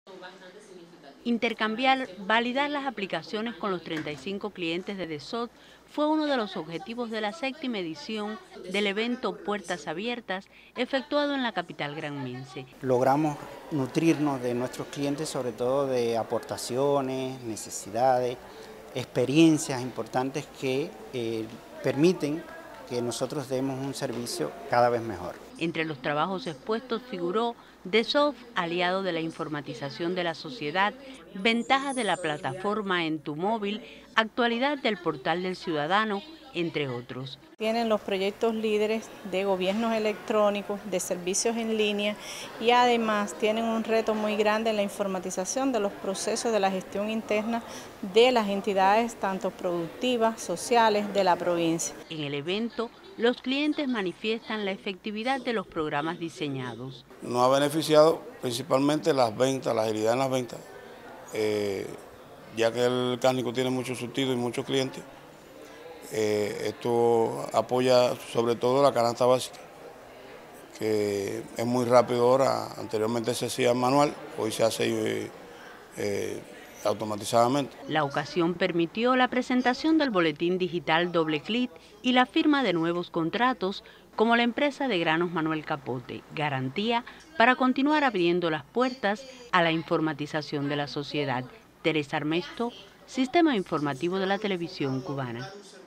Intercambiar, validar las aplicaciones con los 35 clientes de DESOT fue uno de los objetivos de la séptima edición del evento Puertas Abiertas, efectuado en la capital granmense. Logramos nutrirnos de nuestros clientes, sobre todo de aportaciones, necesidades, experiencias importantes que permiten que nosotros demos un servicio cada vez mejor. Entre los trabajos expuestos figuró DESOT, aliado de la informatización de la sociedad, ventajas de la plataforma en tu móvil, actualidad del portal del ciudadano, entre otros. Tienen los proyectos líderes de gobiernos electrónicos, de servicios en línea y además tienen un reto muy grande en la informatización de los procesos de la gestión interna de las entidades tanto productivas, sociales de la provincia. En el evento, los clientes manifiestan la efectividad de los programas diseñados. Nos ha beneficiado principalmente las ventas, la agilidad en las ventas, ya que el cárnico tiene muchos surtidos y muchos clientes. Esto apoya sobre todo la canasta básica, que es muy rápido ahora. Anteriormente se hacía manual, hoy se hace automatizadamente. La ocasión permitió la presentación del boletín digital Doble Clic y la firma de nuevos contratos, como la empresa de granos Manuel Capote, garantía para continuar abriendo las puertas a la informatización de la sociedad. Teresa Armesto, Sistema Informativo de la Televisión Cubana.